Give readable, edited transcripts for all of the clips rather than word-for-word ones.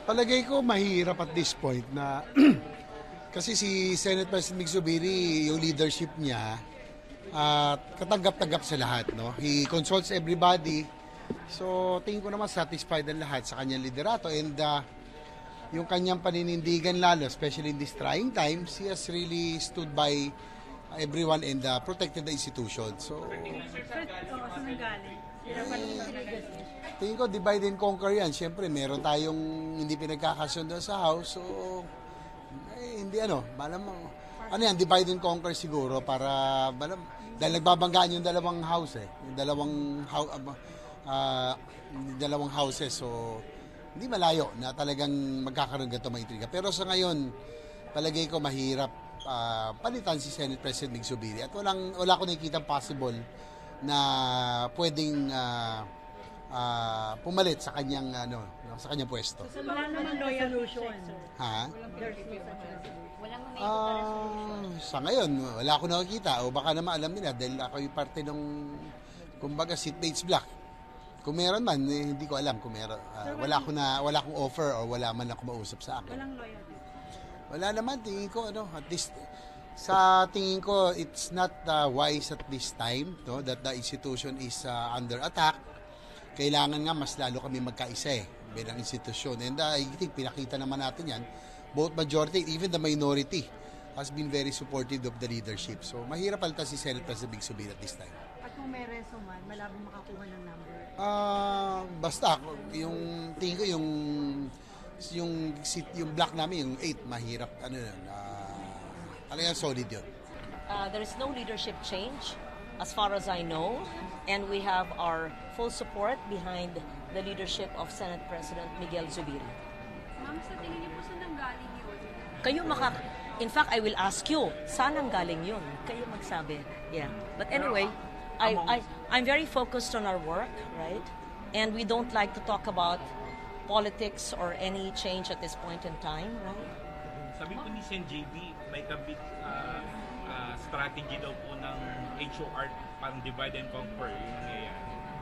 Palagay ko mahirap at this point na kasi si Senate President Mig Zubiri, yung leadership niya, katanggap-tanggap sa lahat. No? He consults everybody. So, tingin ko naman satisfied ang lahat sa kanyang liderato. And yung kanyang paninindigan lalo, especially in these trying times, he has really stood by everyone and protected the institution. So, tingin ko divide and conquer yan. Siyempre, meron tayong hindi pinagkakasundo sa House. So, hindi malamang, divide and conquer siguro para, dahil nagbabanggaan yung dalawang house yung dalawang houses. So, hindi malayo na talagang magkakaroon ganito mga intriga. Pero sa ngayon, palagay ko mahirap palitan si Senate President Mig Zubiri. At wala ko nakikita possible na pwedeng pumalit sa kanyang sa kanyang pwesto. So, wala naman solution. Ha? Walang sa ngayon, wala ako nakikita o baka naman alam nila dahil ako yung parte ng kumbaga seatmates block. Kung meron man, hindi ko alam kung meron. Wala akong offer or wala man ako mausap sa akin. Walang loyalty. Wala naman, tingin ko at least sa tingin ko it's not wise at this time that the institution is under attack. Kailangan nga mas lalo kami magkaisa bilang institusyon. And I think pinakita naman natin yan. Both majority, even the minority, has been very supportive of the leadership. So, mahirap palitan si Senate President Mig Zubiri at this time. At kung may reso man, malabong makakuha ng number? Basta, yung tingin ko yung block namin, yung 8, mahirap, talagang solid yun. There is no leadership change as far as I know, and we have our full support behind the leadership of Senate President Miguel Zubiri. Ma'am, sa tingin niyo po saan nanggaling yun? In fact, I will ask you, saan nanggaling yun? Kayo magsabi. Yeah. But anyway, I'm very focused on our work, right? And we don't like to talk about politics or any change at this point in time, right? Sabi po ni Sen. JB, may kabit strategy daw po ng HOR parang divide and conquer yung nangyayari.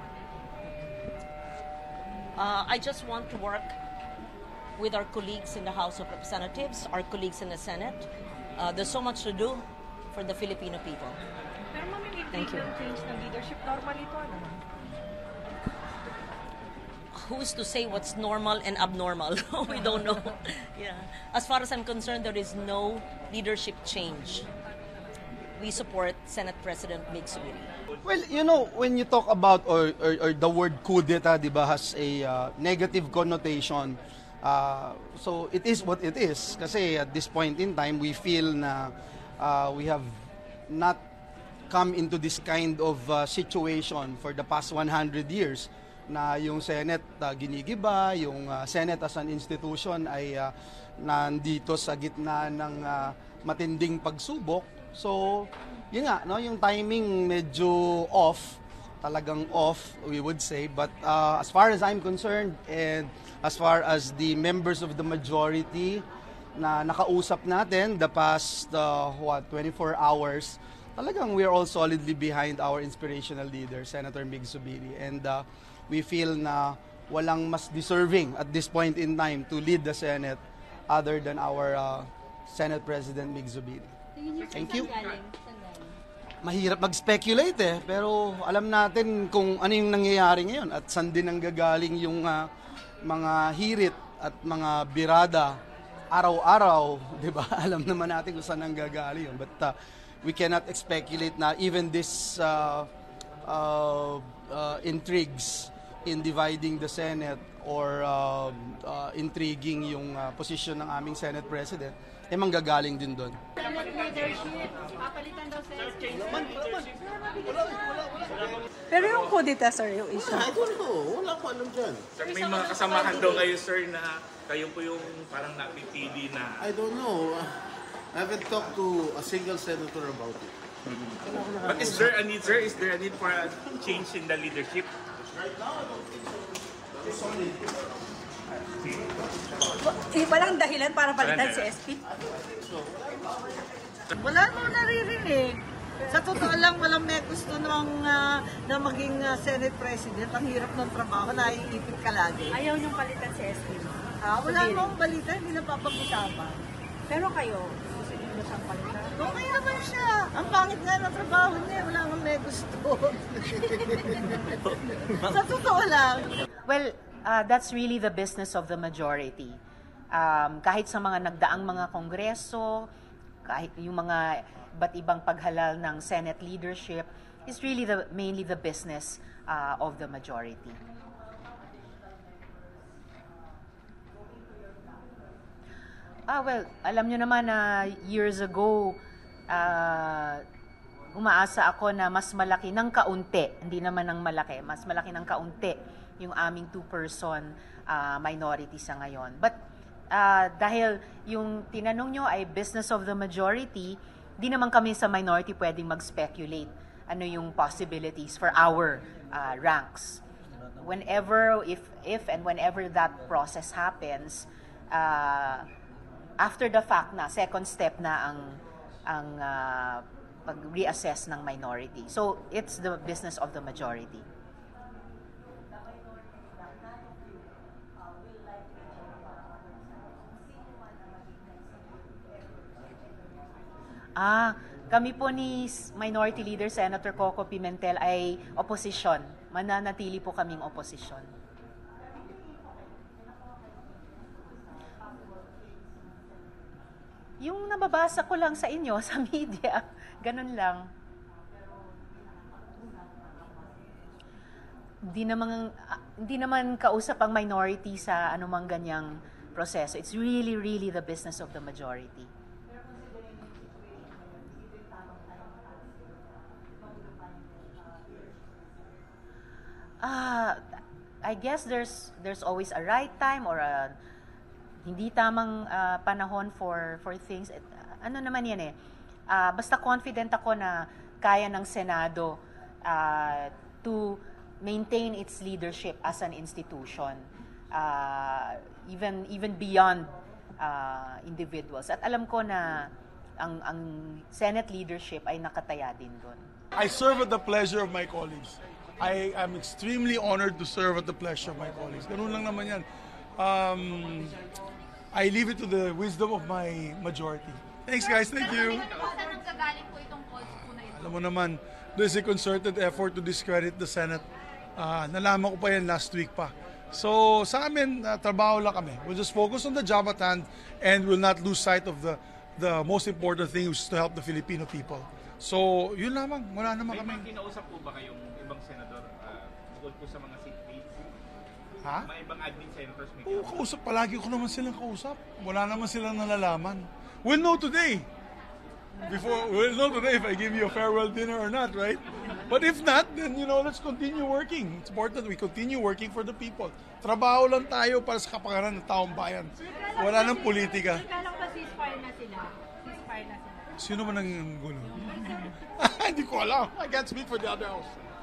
I just want to work with our colleagues in the House of Representatives, our colleagues in the Senate. There's so much to do for the Filipino people. Pero ma'am, yung Thank you. change ng leadership, normal ito, Who's to say what's normal and abnormal? We don't know. Yeah. As far as I'm concerned, there is no leadership change. We support Senate President Mig Zubiri. Well, when you talk about or the word coup d'etat, diba, has a negative connotation. So it is what it is. Kasi at this point in time, we feel na we have not come into this kind of situation for the past 100 years na yung Senate ginigiba, yung Senate as an institution ay nandito sa gitna ng matinding pagsubok. So, yun nga, yung timing medyo off, talagang off, we would say. But as far as I'm concerned and as far as the members of the majority na nakausap natin the past 24 hours, talagang we are all solidly behind our inspirational leader, Senator Mig Zubiri. And we feel na walang mas deserving at this point in time to lead the Senate other than our Senate President Mig Zubiri. Thank you. Mahirap mag-speculate pero alam natin kung ano yung nangyayari ngayon at saan din nanggagaling yung mga hirit at mga birada araw-araw, di ba? Alam naman natin kung saan nanggagaling yun. But we cannot speculate na even this intrigues in dividing the Senate or intriguing yung posisyon ng aming Senate President, manggagaling din doon. Pero yung coup d'etat, sir, yung issue. I don't know. Wala ko alam dyan. Sir, may mga kasamahan daw kayo, sir, na kayo po yung parang napipili na... I don't know. I haven't talked to a single senator about it. But is there a need, sir? Is there a need for a change in the leadership? Right now, I don't think so. Walang dahilan para palitan si SP? Wala nang naririnig. Sa totoo lang, walang may gusto na maging Senate President. Ang hirap ng trabaho, naiipit ka lagi. Ayaw niyong palitan si SP? Wala namang balita, hindi na papag-usapan. Pero kayo, gusto niyo siyang palitan? Okay naman siya. Ang pangit nga ng trabaho niya, wala nang may gusto. Sa totoo lang. Well, that's really the business of the majority. Kahit sa mga nagdaang mga kongreso, kahit yung mga iba't ibang paghalal ng Senate leadership, is really mainly the business of the majority. Well, alam nyo naman na years ago, umaasa ako na mas malaki ng kaunti, hindi naman ng malaki, mas malaki ng kaunti yung aming two-person minority sa ngayon. But dahil yung tinanong nyo ay business of the majority, di naman kami sa minority pwedeng mag-speculate ano yung possibilities for our ranks. Whenever, if and whenever that process happens, after the fact na, second step na ang pag-reassess ng minority. So, it's the business of the majority. Kami po ni Minority Leader Senator Coco Pimentel ay opposition. Mananatili po kaming opposition. Yung nababasa ko lang sa inyo, sa media, ganun lang. Hindi naman kausap ang minority sa anumang ganyang proseso. It's really, really the business of the majority. I guess there's always a right time or a hindi tamang panahon for things. Ano naman yan eh. Basta confident ako na kaya ng Senado to maintain its leadership as an institution. Even beyond individuals. At alam ko na ang Senate leadership ay nakataya din doon. I serve at the pleasure of my colleagues. I am extremely honored to serve at the pleasure of my colleagues. Ganun lang naman yan. I leave it to the wisdom of my majority. Thanks guys, thank you. Saan ang gagaling po itong calls po na ito? Alam mo naman, there's a concerted effort to discredit the Senate. Nalaman ko pa yan last week pa. So sa amin, trabaho lang kami. We'll just focus on the job at hand and we'll not lose sight of the most important thing, which is to help the Filipino people. So yun lamang, wala naman kami. May kinausap po ba kayong ibang senador bukod po sa mga seat dates? Ha? May ibang admin senators may Oo, kausap. Palagi ko naman silang kausap. Wala naman silang nalalaman. We'll know today. We'll know today if I give you a farewell dinner or not, right? But if not, then, let's continue working. It's important we continue working for the people. Trabaho lang tayo para sa kapakanan ng taong bayan. Wala nang politika. Kala ko ba ceasefire na sila? Ceasefire na sila. Sino man ang gulo? Hindi ko alam. I can't speak for the other house.